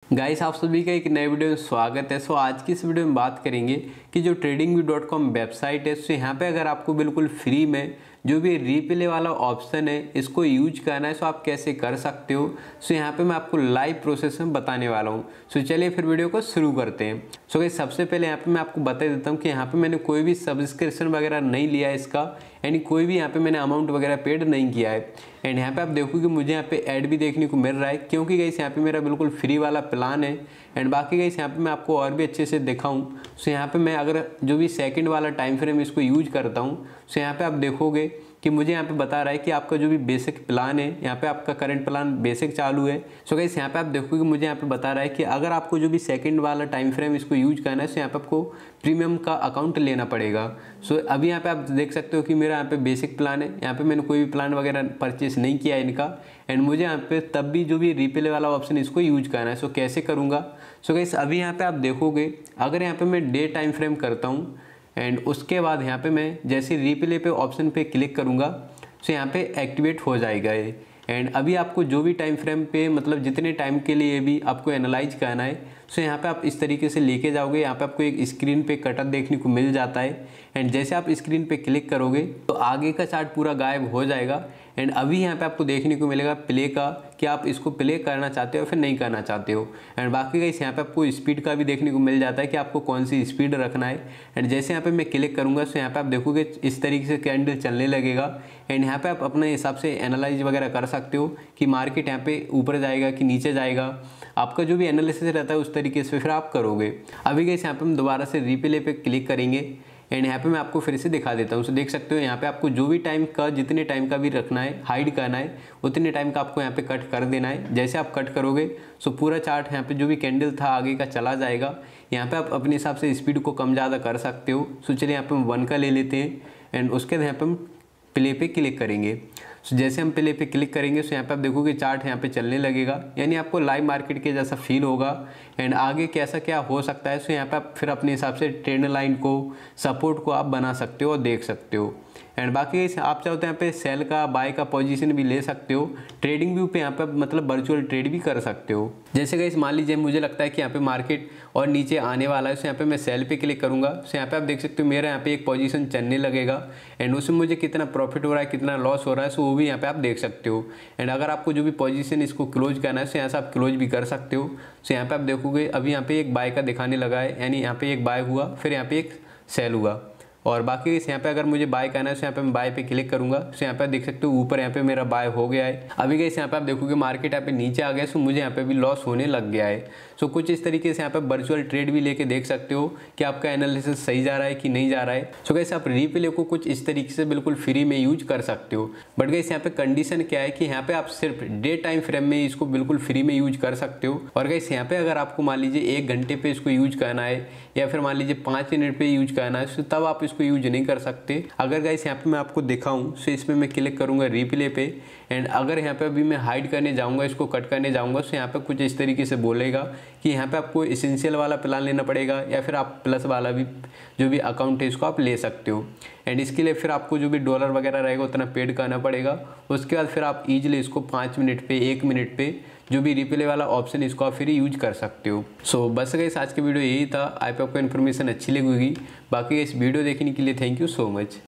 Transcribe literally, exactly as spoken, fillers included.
Guys, आप सभी का एक नए वीडियो में स्वागत है। सो आज की इस वीडियो में बात करेंगे कि जो trading view dot com website है, सो यहाँ पे अगर आपको बिल्कुल फ्री में जो भी रिप्ले वाला ऑप्शन है इसको यूज करना है, सो आप कैसे कर सकते हो। सो यहाँ पे मैं आपको लाइव प्रोसेस में बताने वाला हूँ। सो चलिए फिर वीडियो को शुरू करते हैं। सो गाइस, सबसे पहले यहाँ पे मैं आपको बता देता हूँ कि यहाँ पे मैंने कोई भी सब्सक्रिप्शन वगैरह नहीं लिया है इसका, यानी कोई भी यहाँ पे मैंने अमाउंट वगैरह पेड नहीं किया है। एंड यहाँ पे आप देखोगे मुझे यहाँ पे ऐड भी देखने को मिल रहा है, क्योंकि गाइस यहाँ पे मेरा बिल्कुल फ्री वाला प्लान है। एंड बाकी गाइस यहाँ पे मैं आपको और भी अच्छे से दिखाऊं। सो यहाँ पे मैं अगर जो भी सेकंड वाला टाइम फ्रेम इसको यूज करता हूँ, सो यहाँ पे आप देखोगे कि मुझे यहाँ पे बता रहा है कि आपका जो भी बेसिक प्लान है, यहाँ पे आपका करंट प्लान बेसिक चालू है। सो गाइस यहाँ पे आप देखोगे मुझे यहाँ पे बता रहा है कि अगर आपको जो भी सेकंड वाला टाइम फ्रेम इसको यूज करना है, सो यहाँ पे आपको प्रीमियम का अकाउंट लेना पड़ेगा। सो अभी यहाँ पे आप देख सकते हो कि मेरा यहाँ पे बेसिक प्लान है, यहाँ पे मैंने कोई भी प्लान वगैरह परचेस नहीं किया है इनका। एंड मुझे यहाँ पे तब भी जो भी रिप्ले वाला ऑप्शन इसको यूज करना है। सो कैसे करूँगा? सो गाइस अभी यहाँ पे आप देखोगे, अगर यहाँ पे मैं डे टाइम फ्रेम करता हूँ एंड उसके बाद यहाँ पे मैं जैसे रिप्ले पे ऑप्शन पे क्लिक करूँगा, सो यहाँ पे एक्टिवेट हो जाएगा ये। एंड अभी आपको जो भी टाइम फ्रेम पे मतलब जितने टाइम के लिए भी आपको एनालाइज करना है, सो यहाँ पे आप इस तरीके से लेके जाओगे। यहाँ पे आपको एक स्क्रीन पे कटर देखने को मिल जाता है। एंड जैसे आप स्क्रीन पे क्लिक करोगे तो आगे का चार्ट पूरा गायब हो जाएगा। एंड अभी यहाँ पे आपको देखने को मिलेगा प्ले का, कि आप इसको प्ले करना चाहते हो फिर नहीं करना चाहते हो। एंड बाकी गाइस यहाँ पे आपको स्पीड का भी देखने को मिल जाता है कि आपको कौन सी स्पीड रखना है। एंड जैसे यहाँ पे मैं क्लिक करूँगा, सो यहाँ पे आप देखोगे इस तरीके से कैंडल चलने लगेगा। एंड यहाँ पे आप अपने हिसाब से एनालाइज वगैरह कर सकते हो कि मार्केट यहाँ पे ऊपर जाएगा कि नीचे जाएगा। आपका जो भी एनालिसिस रहता है उस तरीके से फिर आप करोगे। अभी गाइस यहाँ पे हम दोबारा से रिप्ले पे क्लिक करेंगे। एंड यहाँ पे मैं आपको फिर से दिखा देता हूँ। सो देख सकते हो यहाँ पे आपको जो भी टाइम का जितने टाइम का भी रखना है, हाइड करना है, उतने टाइम का आपको यहाँ पे कट कर देना है। जैसे आप कट करोगे सो पूरा चार्ट यहाँ पे जो भी कैंडल था आगे का चला जाएगा। यहाँ पे आप अपने हिसाब से स्पीड को कम ज़्यादा कर सकते हो। सो चलिए यहाँ पे हम वन का ले लेते हैं। एंड उसके बाद यहाँ पे हम प्ले पे क्लिक करेंगे। सो जैसे हम प्ले पे क्लिक करेंगे, सो यहाँ पे आप देखोगे चार्ट यहाँ पे चलने लगेगा, यानी आपको लाइव मार्केट के जैसा फील होगा। एंड आगे कैसा क्या हो सकता है, सो यहाँ पे आप फिर अपने हिसाब से ट्रेंड लाइन को, सपोर्ट को आप बना सकते हो और देख सकते हो। एंड बाकी आप चाहो तो यहाँ पे सेल का, बाय का पोजीशन भी ले सकते हो। ट्रेडिंग व्यू पे यहाँ पे मतलब वर्चुअल ट्रेड भी कर सकते हो। जैसे गाइस मान लीजिए मुझे लगता है कि यहाँ पे मार्केट और नीचे आने वाला है, सो यहाँ पे मैं सेल पे क्लिक करूँगा। सो यहाँ पे आप देख सकते हो मेरा यहाँ पे एक पोजीशन चलने लगेगा। एंड उसमें मुझे कितना प्रॉफिट हो रहा है, कितना लॉस हो रहा है, सो वो भी यहाँ पे आप देख सकते हो। एंड अगर आपको जो भी पोजीशन इसको क्लोज करना है, सो यहाँ से आप क्लोज भी कर सकते हो। सो यहाँ पे आप देखोगे अभी यहाँ पे एक बाय का दिखाने लगा है, यानी यहाँ पे एक बाय हुआ, फिर यहाँ पे एक सेल हुआ। और बाकी इस यहाँ पे अगर मुझे बाय करना है, सो यहाँ पे मैं बाय पे क्लिक करूंगा। सो यहाँ पे देख सकते हो ऊपर यहाँ पे मेरा बाय हो गया है। अभी गाइस यहाँ पे आप देखोगे मार्केट यहाँ पे नीचे आ गया, सो मुझे यहाँ पे भी लॉस होने लग गया है। सो कुछ इस तरीके से यहाँ पे वर्चुअल ट्रेड भी लेके देख सकते हो कि आपका एनालिसिस सही जा रहा है कि नहीं जा रहा है। सो गाइस आप रिप्ले को कुछ इस तरीके से बिल्कुल फ्री में यूज कर सकते हो। बट गाइस यहाँ पे कंडीशन क्या है कि यहाँ पे आप सिर्फ डे टाइम फ्रेम में इसको बिल्कुल फ्री में यूज कर सकते हो। और गाइस यहाँ पे अगर आपको मान लीजिए एक घंटे पे इसको यूज करना है या फिर मान लीजिए पाँच मिनट पे यूज करना है, तो तब आप इसको यूज नहीं कर सकते। अगर गाइस यहाँ पे मैं आपको दिखाऊं, सो इसमें मैं क्लिक करूंगा रिप्ले पे। एंड अगर यहाँ पे अभी मैं हाइड करने जाऊंगा, इसको कट करने जाऊंगा, सो यहाँ पे कुछ इस तरीके से बोलेगा कि यहाँ पे आपको एसेंशियल वाला प्लान लेना पड़ेगा या फिर आप प्लस वाला भी जो भी अकाउंट है इसको आप ले सकते हो। एंड इसके लिए फिर आपको जो भी डॉलर वगैरह रहेगा उतना पेड करना पड़ेगा। उसके बाद फिर आप इजीली इसको पाँच मिनट पे, एक मिनट पे जो भी रिप्ले वाला ऑप्शन इसको आप फिर यूज कर सकते हो। सो so, बस गाइस आज की वीडियो यही था। आई पे आपको इन्फॉर्मेशन अच्छी लगी होगी। बाकी इस वीडियो देखने के लिए थैंक यू सो मच।